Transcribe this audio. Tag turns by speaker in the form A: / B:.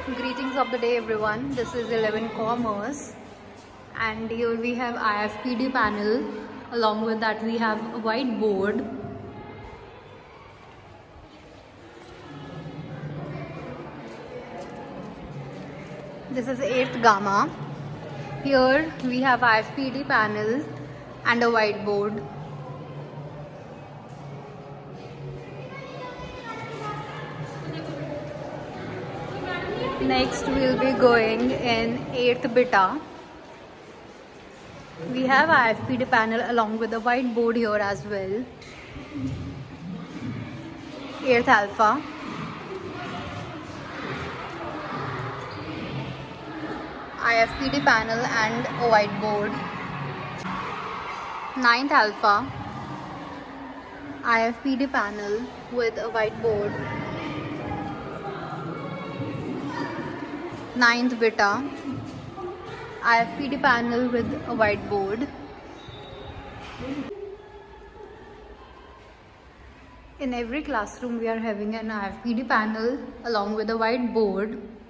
A: Greetings of the day everyone, this is 11 Commerce and here we have IFPD panel. Along with that we have a whiteboard. This is 8th Gamma. Here we have IFPD panel and a whiteboard. Next we will be going in 8th Beta. We have IFPD panel along with the whiteboard here as well. 8th Alpha. IFPD panel and a whiteboard. 9th Alpha. IFPD panel with a whiteboard. 9th Beta, IFPD panel with a whiteboard. In every classroom we are having an IFPD panel along with a whiteboard.